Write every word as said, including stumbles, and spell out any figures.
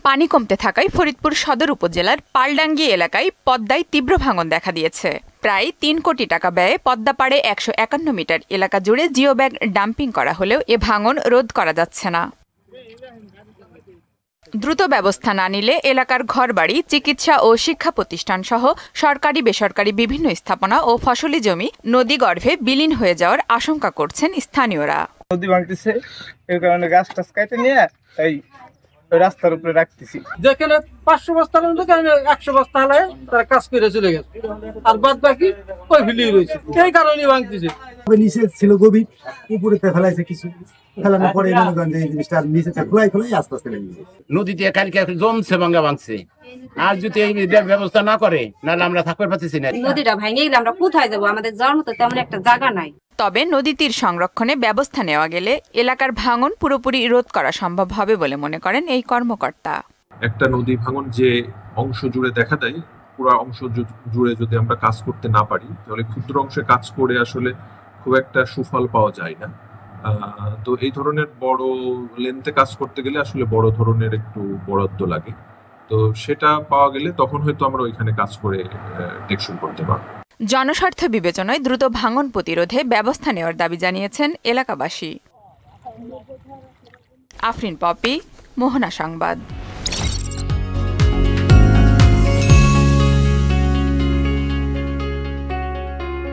পানি কমতে থাকায় ফরিদপুর সদর উপজেলার পালডাঙ্গি এলাকায় পদ্মায় তীব্র ভাঙন দেখা দিয়েছে। প্রায় তিন কোটি টাকা ব্যয়ে পদ্মাপাড়ে একশো একান্ন মিটার এলাকা জুড়ে জিও ব্যাগ ডাম্পিং করা হলেও এ ভাঙন রোধ করা যাচ্ছে না। দ্রুত ব্যবস্থা না নিলে এলাকার ঘরবাড়ি, চিকিৎসা ও শিক্ষা প্রতিষ্ঠান সহ সরকারি বেসরকারি বিভিন্ন স্থাপনা ও ফসলি জমি নদীগর্ভে বিলীন হয়ে যাওয়ার আশঙ্কা করছেন স্থানীয়রা। নদী ভাঙতেছে, এর কারণে গাছ টাছ কেটে নিয়ে এই রাস্তার উপরে রাখতেছি। যেখানে পাঁচশো বস্তা একশো বস্তা হলে তারা কাজ করে চলে গেছে, আর বাদ বাকি ওই ফিলিয়ে রয়েছে, এই কারণে ভাঙতেছে। নিচে ছিল গভীর, উপরে ফেলাইছে কিছু, ফেলানোর পরে মনে করেন এই জিনিসটা নিচে খোলাই খোলাই আস্তে আস্তে লেগে গেছে। নদীতে কালকে জমছে, ভাঙা ভাঙছে, আর যদি এই ব্যবস্থা না করে নাহলে আমরা থাকতে পারতেছি না। নদীটা ভেঙে গেলে আমরা কোথায় যাবো? আমাদের যাওয়ার মতো তেমন একটা জায়গা নাই। তবে নদী তীর সংরক্ষণে ব্যবস্থা নেওয়া গেলে এলাকার ভাঙন পুরোপুরি রোধ করা সম্ভব হবে বলে মনে করেন এই কর্মকর্তা। একটা নদী ভাঙন যে অংশ জুড়ে দেখা দেয়, পুরো অংশ জুড়ে যদি আমরা কাজ করতে না পারি তাহলে ক্ষুদ্র অংশে কাজ করে আসলে খুব একটা সুফল পাওয়া যায় না। তো এই ধরনের বড় লেন্থে কাজ করতে গেলে আসলে বড় ধরনের একটু বরাদ্দ লাগে। তো সেটা পাওয়া গেলে তখন হয়তো আমরা ওইখানে কাজ করে টেকসই করতে পারবো। জনস্বার্থ বিবেচনায় দ্রুত ভাঙন প্রতিরোধে ব্যবস্থা নেওয়ার দাবি জানিয়েছেন এলাকাবাসী। আফরিন পপি, মোহনা সংবাদ।